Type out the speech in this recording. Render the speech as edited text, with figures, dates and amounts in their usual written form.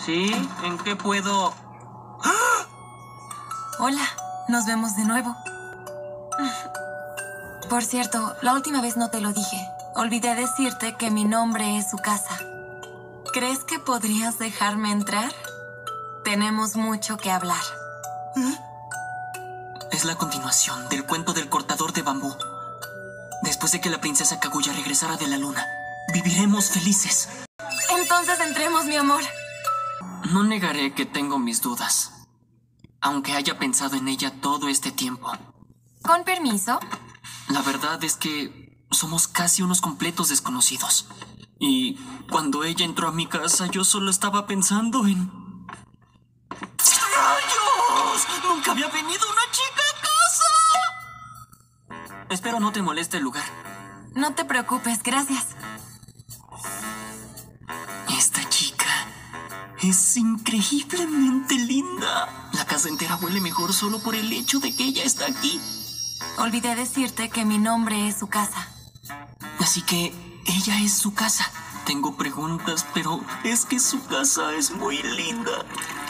¿Sí? ¿En qué puedo...? Hola, nos vemos de nuevo. Por cierto, la última vez no te lo dije. Olvidé decirte que mi nombre es Tsukasa. ¿Crees que podrías dejarme entrar? Tenemos mucho que hablar. Es la continuación del cuento del cortador de bambú. Después de que la princesa Kaguya regresara de la luna, viviremos felices. Entonces entremos, mi amor. No negaré que tengo mis dudas, aunque haya pensado en ella todo este tiempo. Con permiso. La verdad es que somos casi unos completos desconocidos. Y cuando ella entró a mi casa, yo solo estaba pensando en... ¡Rayos! ¡Nunca había venido una chica a casa! Espero no te moleste el lugar. No te preocupes, gracias. Esta chica es increíblemente linda. La casa entera huele mejor solo por el hecho de que ella está aquí. Olvidé decirte que mi nombre es Tsukasa. Así que ella es su casa. Tengo preguntas, pero es que su casa es muy linda.